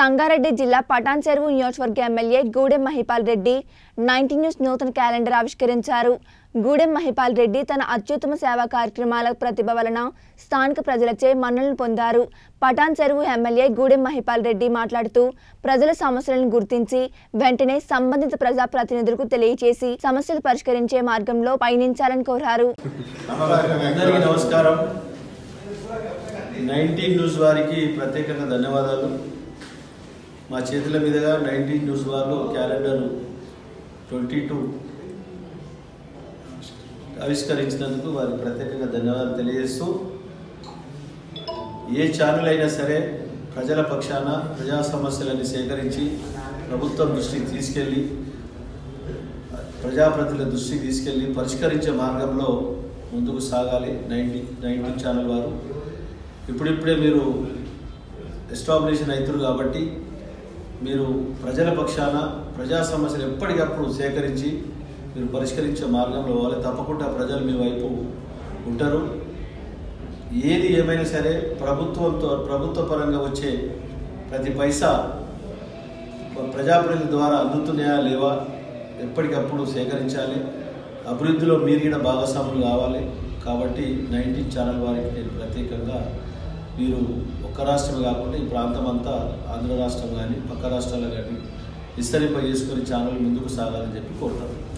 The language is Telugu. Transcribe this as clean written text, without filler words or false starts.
సంగారెడ్డి జిల్లా పటాన్ చెరువు నియోజకవర్గ ఎమ్మెల్యే గూడెం మహిపాల్ రెడ్డి 90 న్యూస్ నూతన క్యాలెండర్ ఆవిష్కరించారు. గూడెం మహిపాల్ రెడ్డి తన అత్యుత్తమ సేవా కార్యక్రమాల ప్రతిభ వలన స్థానిక ప్రజలచే మన్ననలు పొందారు. పటాన్ చెరువు ఎమ్మెల్యే గూడెం మహిపాల్ రెడ్డి మాట్లాడుతూ ప్రజల సమస్యలను గుర్తించి వెంటనే సంబంధిత ప్రజా ప్రతినిధులకు తెలియజేసి సమస్యలు పరిష్కరించే మార్గంలో పయనించాలని కోరారు. అందరికీ నమస్కారం. 90 న్యూస్ వారికి ప్రత్యేకంగా ధన్యవాదాలు. మా చేతుల మీదుగా 90 న్యూస్ వాళ్ళు క్యాలెండర్ 22 ఆవిష్కరించినందుకు వారికి ప్రత్యేకంగా ధన్యవాదాలు తెలియజేస్తూ, ఏ ఛానల్ అయినా సరే ప్రజల పక్షాన ప్రజా సమస్యలను సేకరించి ప్రభుత్వం దృష్టికి తీసుకెళ్ళి ప్రజాప్రతినిధుల దృష్టికి తీసుకెళ్ళి పరిష్కరించే మార్గంలో ముందుకు సాగాలి. 90 ఛానల్ వారు ఇప్పుడిప్పుడే మీరు ఎస్టాబ్లిషన్ అవుతారు కాబట్టి మీరు ప్రజల పక్షాన ప్రజా సమస్యలు ఎప్పటికప్పుడు సేకరించి మీరు పరిష్కరించే మార్గంలో పోవాలి. తప్పకుండా ప్రజలు మీ వైపు ఉంటారు. ఏది ఏమైనా సరే ప్రభుత్వ పరంగా వచ్చే ప్రతి పైసా ప్రజాప్రతినిధుల ద్వారా అందుతున్నాయా లేవా ఎప్పటికప్పుడు సేకరించాలి. అభివృద్ధిలో మీరు కూడా భాగస్వాములు కావాలి. కాబట్టి 90 ఛానల్ వారికి నేను ప్రత్యేకంగా మీరు ఒక్క రాష్ట్రం కాకుండా ఈ ప్రాంతం అంతా ఆంధ్ర రాష్ట్రం కానీ పక్క రాష్ట్రాలు కానీ విస్తరింపజేసుకొని ఛానల్ ముందుకు సాగాలని చెప్పి కోరుతాను.